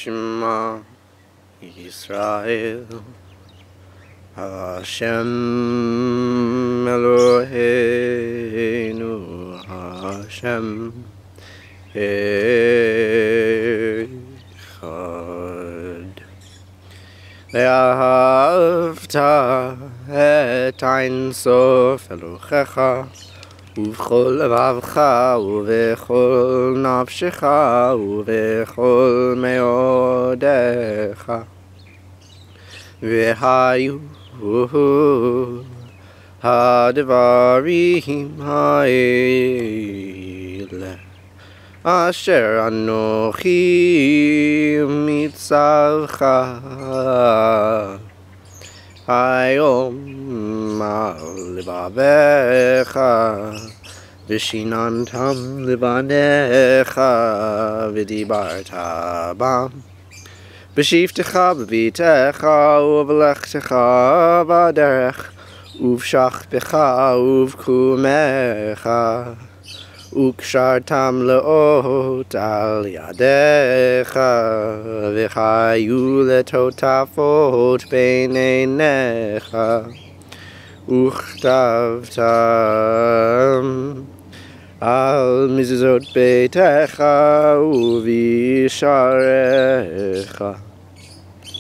Shema Yisrael Hashem Eloheinu Hashem Echad Vahafta et ein sof Elohecha ובכל לבבך ובכל נפשך ובכל מאודיך והיו הדברים האלה אשר אנוכי מצווך היום על לבביך ושיננתם לבניך ודיברת בם בשבתך בביתך ובלכתך בדרך ובשכבך ובקומך וקשרתם לאות על ידיך וחיו לטוטפות בין עיניך וכתבתם על מזוזות ביתך ובשעריך